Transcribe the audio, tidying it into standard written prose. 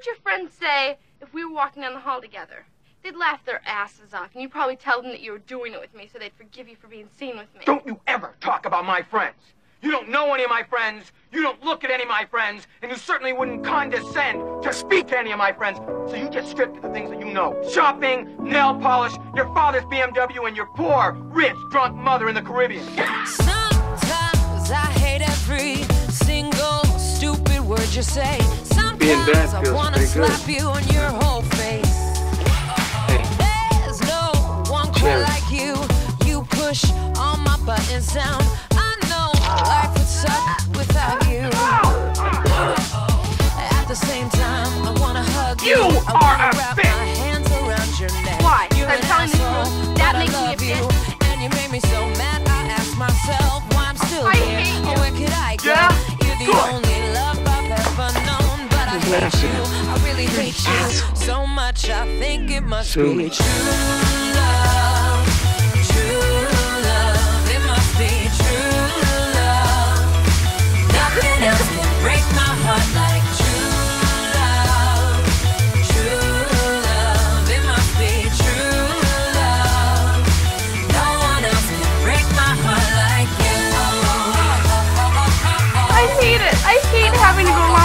would your friends say if we were walking down the hall together? They'd laugh their asses off, and you'd probably tell them that you were doing it with me so they'd forgive you for being seen with me. Don't you ever talk about my friends. You don't know any of my friends, you don't look at any of my friends, and you certainly wouldn't condescend to speak to any of my friends. So you get stripped of the things that you know. Shopping, nail polish, your father's BMW, and your poor, rich, drunk mother in the Caribbean. Sometimes I hate every single stupid word you say. Sometimes I wanna slap you on your whole face. There's no one quite like you. You push all my buttons down. I know life would suck without you. At the same time, I wanna hug you. You I are wanna a wrap bitch. my hands around your neck. Why? You're I'm an telling the asshole, truth. That but makes I me a love you. bitch. And you made me so mad, I ask myself why I'm still I here. hate you. Oh, where could I go? Yeah? You're the Good. only love I've ever known. But I hate you, I really hate you so much. I think it must be true love. True love, it must be true love. Nothing else can break my heart like true love. True love, it must be true love. No one else can break my heart like you. I hate it. I hate having to go along